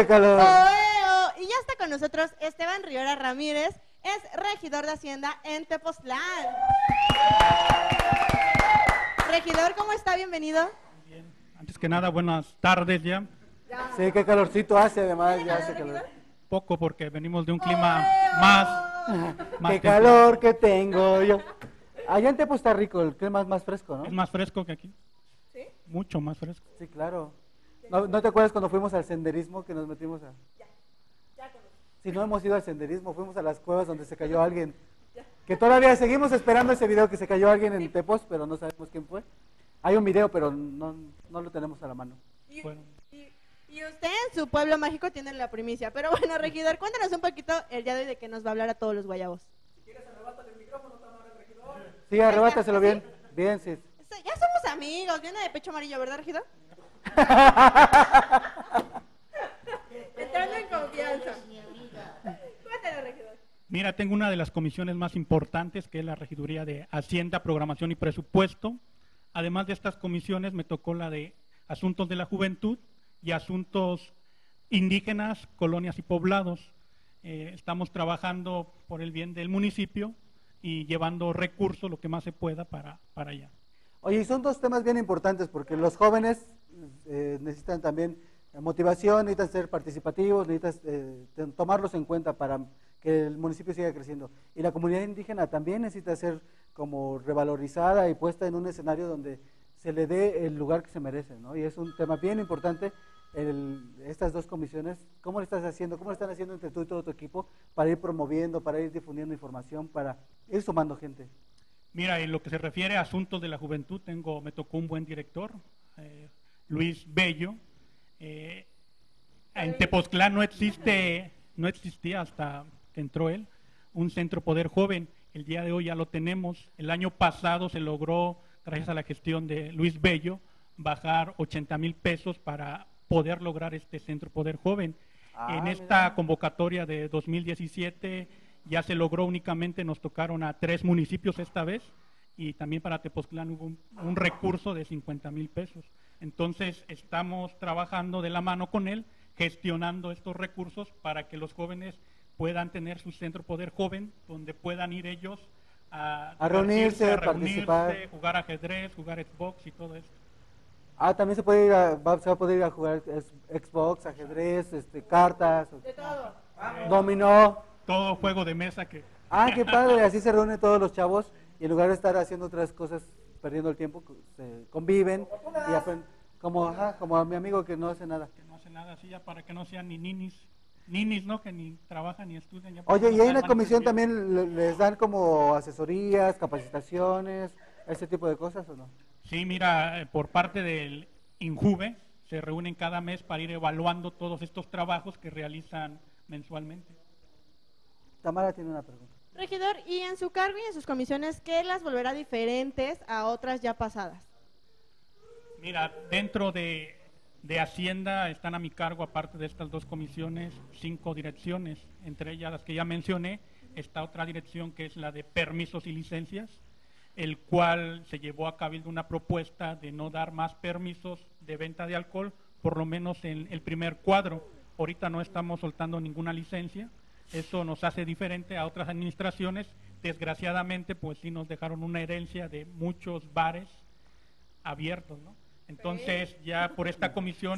qué calor! ¡Oeo! Y ya está con nosotros Esteban Rivera Ramírez, es regidor de Hacienda en Tepoztlán. Regidor, ¿cómo está? Bienvenido. Bien. Antes que nada, buenas tardes ya. Sí, qué calorcito hace, además, ya hace calor. Poco porque venimos de un clima más ¡Qué templado. calor que tengo yo! Allá en Tepo está rico, el clima es más fresco, ¿no? Es más fresco que aquí. ¿Sí? Mucho más fresco. Sí, claro. ¿No te acuerdas cuando fuimos al senderismo que nos metimos a...? Ya conozco. Si no hemos ido al senderismo, fuimos a las cuevas donde se cayó alguien. Que todavía seguimos esperando ese video que se cayó alguien en Tepos, pero no sabemos quién fue. Hay un video, pero no lo tenemos a la mano. Bueno. Y usted en su pueblo mágico tiene la primicia. Pero bueno, regidor, cuéntanos un poquito el día de hoy de que nos va a hablar a todos los guayabos. Si quieres, arrebátale el micrófono, regidor. Sí, arrebátaselo bien. Bien, sí. Ya somos amigos, viene de pecho amarillo, ¿verdad, regidor? Entrando en confianza. Cuéntale, regidor. Mira, tengo una de las comisiones más importantes, que es la Regiduría de Hacienda, Programación y Presupuesto. Además de estas comisiones, me tocó la de Asuntos de la Juventud y Asuntos Indígenas, Colonias y Poblados. Estamos trabajando por el bien del municipio y llevando recursos, lo que más se pueda, para allá. Oye, y son dos temas bien importantes porque los jóvenes necesitan también motivación, necesitan ser participativos, necesitan tomarlos en cuenta para que el municipio siga creciendo. Y la comunidad indígena también necesita ser como revalorizada y puesta en un escenario donde se le dé el lugar que se merece, ¿no? Y es un tema bien importante, estas dos comisiones. ¿Cómo lo estás haciendo? ¿Cómo lo están haciendo entre tú y todo tu equipo para ir promoviendo, para ir difundiendo información, para ir sumando gente? Mira, en lo que se refiere a Asuntos de la Juventud, me tocó un buen director, Luis Bello. En Tepoztlán no existía hasta que entró él, un centro Poder Joven. El día de hoy ya lo tenemos. El año pasado se logró, gracias a la gestión de Luis Bello, bajar 80,000 pesos para poder lograr este centro Poder Joven. En esta convocatoria de 2017 ya se logró, únicamente nos tocaron a 3 municipios esta vez, y también para Tepoztlán hubo un recurso de 50,000 pesos. Entonces estamos trabajando de la mano con él, gestionando estos recursos para que los jóvenes puedan tener su centro Poder Joven, donde puedan ir ellos a reunirse, participar, jugar ajedrez, jugar Xbox y todo esto. También se puede ir se va a poder ir a jugar Xbox, ajedrez, cartas, De todo. dominó. Todo juego de mesa que... Qué padre, así se reúnen todos los chavos y en lugar de estar haciendo otras cosas, perdiendo el tiempo, se conviven y aprenden, como a mi amigo que no hace nada. Que no hace nada, así ya, para que no sean ni ninis, ¿no? Que ni trabajan ni estudian. Ya. Oye, ¿y ahí en la comisión también les dan como asesorías, capacitaciones, ese tipo de cosas o no? Sí, mira, por parte del INJUVE se reúnen cada mes para ir evaluando todos estos trabajos que realizan mensualmente. Tamara tiene una pregunta. Regidor, y en su cargo y en sus comisiones, ¿qué las volverá diferentes a otras ya pasadas? Mira, dentro de Hacienda están a mi cargo, aparte de estas 2 comisiones, 5 direcciones. Entre ellas, las que ya mencioné, está otra dirección que es la de permisos y licencias, el cual se llevó a cabildo una propuesta de no dar más permisos de venta de alcohol, por lo menos en el primer cuadro. Ahorita no estamos soltando ninguna licencia. Eso nos hace diferente a otras administraciones. Desgraciadamente, pues sí nos dejaron una herencia de muchos bares abiertos, ¿no? Entonces, ya por esta comisión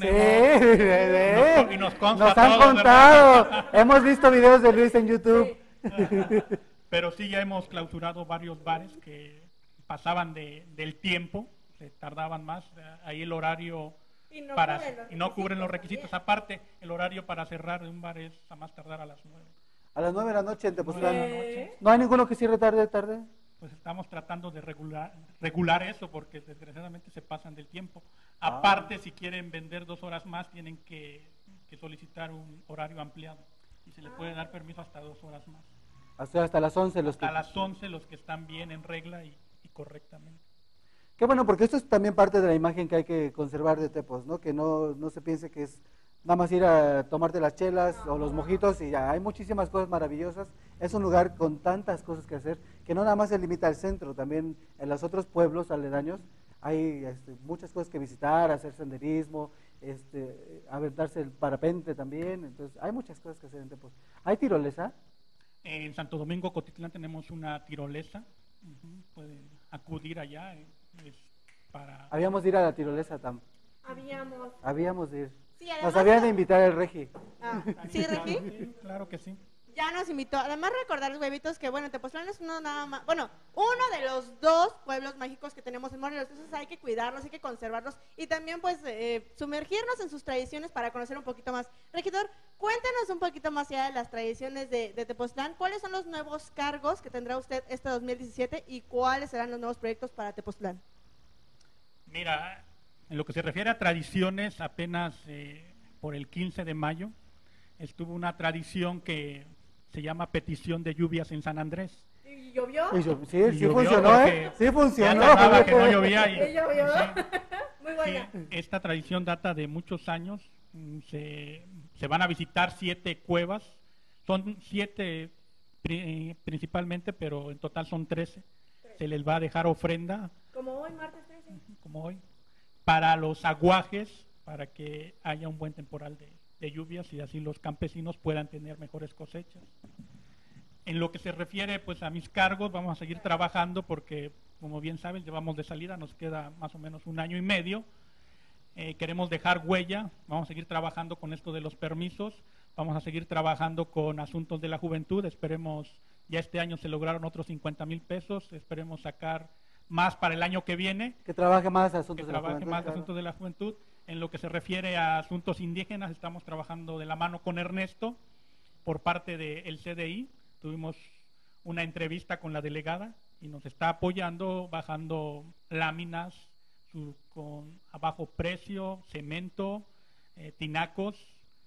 nos han contado. Hemos visto videos de Luis en YouTube. Pero sí, ya hemos clausurado varios bares que pasaban del tiempo, se tardaban más. Ahí el horario y no cubren los requisitos. Aparte, el horario para cerrar de un bar es a más tardar a las 9. A las 9 de la noche en Tepoztlán. ¿No hay ninguno que cierre tarde? Pues estamos tratando de regular eso, porque desgraciadamente se pasan del tiempo. Aparte, si quieren vender 2 horas más, tienen que solicitar un horario ampliado, y se les puede dar permiso hasta 2 horas más. Hasta las 11 hasta las 11 los que están bien en regla y correctamente. Qué bueno, porque esto es también parte de la imagen que hay que conservar de Tepos, ¿no? Que no se piense que es nada más ir a tomarte las chelas o los mojitos y ya. Hay muchísimas cosas maravillosas. Es un lugar con tantas cosas que hacer, que no nada más se limita al centro, también en los otros pueblos aledaños hay muchas cosas que visitar, hacer senderismo, aventarse el parapente también. Entonces, hay muchas cosas que hacer en Tepoztlán. ¿Hay tirolesa? En Santo Domingo, Cotitlán, tenemos una tirolesa. Pueden acudir allá. Es para... Habíamos de ir a la tirolesa, Habíamos de ir. Sí, además, Nos habían de invitar el Regi. ¿Sí, Regi? Sí, claro que sí. Ya nos invitó. Además, recordar los huevitos que, bueno, Tepoztlán es uno nada más, bueno, uno de los 2 pueblos mágicos que tenemos en Morelos. Entonces hay que cuidarlos, hay que conservarlos y también, pues, sumergirnos en sus tradiciones para conocer un poquito más. Regidor, cuéntanos un poquito más allá de las tradiciones de Tepoztlán. ¿Cuáles son los nuevos cargos que tendrá usted este 2017 y cuáles serán los nuevos proyectos para Tepoztlán? Mira, en lo que se refiere a tradiciones, apenas por el 15 de mayo estuvo una tradición que se llama petición de lluvias en San Andrés. ¿Y llovió? Sí, Y sí llovió funcionó, porque Sí funcionó. ya tardaba que no llovía. ¿Y llovió? Sí. Muy buena. Esta tradición data de muchos años. Se van a visitar 7 cuevas. Son 7 principalmente, pero en total son 13. Se les va a dejar ofrenda. Como hoy, martes 13. Como hoy. Para los aguajes, para que haya un buen temporal de lluvias y así los campesinos puedan tener mejores cosechas. En lo que se refiere pues a mis cargos, vamos a seguir trabajando porque, como bien saben, llevamos de salida, nos queda más o menos 1 año y medio. Queremos dejar huella, vamos a seguir trabajando con esto de los permisos, vamos a seguir trabajando con asuntos de la juventud, esperemos, ya este año se lograron otros 50,000 pesos, esperemos sacar más para el año que viene. Que trabaje más asuntos que de la trabaje juventud. más Claro. asuntos de la juventud. En lo que se refiere a asuntos indígenas, estamos trabajando de la mano con Ernesto por parte del CDI. Tuvimos una entrevista con la delegada y nos está apoyando bajando láminas a bajo precio, cemento, tinacos,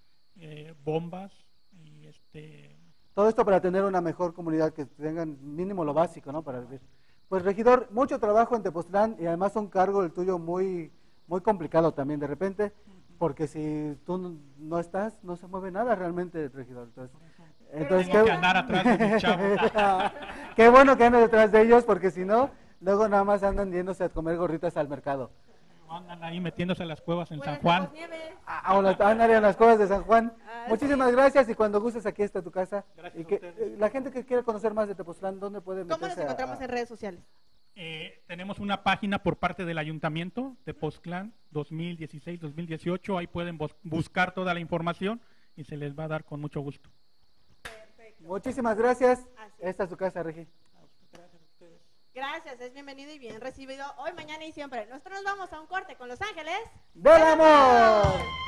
bombas y Todo esto para tener una mejor comunidad, que tengan mínimo lo básico, ¿no? Para vivir. Pues, regidor, mucho trabajo en Tepoztlán y además un cargo el tuyo muy, muy complicado también de repente, porque si tú no estás, no se mueve nada realmente, regidor. Entonces tengo que andar atrás de mis chavos. qué bueno que andan detrás de ellos, porque si no, luego nada más andan yéndose a comer gorritas al mercado. Andan ahí metiéndose a las cuevas en Bueno, San Juan. Andan en las cosas de San Juan. Ah, Muchísimas gracias y cuando gustes aquí está tu casa. Gracias Y a que ustedes. la gente que quiera conocer más de Tepoztlán, ¿dónde puede meterse? ¿Cómo nos encontramos en redes sociales? Tenemos una página por parte del Ayuntamiento de Tepoztlán 2016-2018. Ahí pueden buscar toda la información y se les va a dar con mucho gusto. Muchísimas gracias. Así es. Esta es su casa, Regi. Gracias, es bienvenido y bien recibido hoy, mañana y siempre. Nosotros nos vamos a un corte con Los Ángeles ¡Del amor!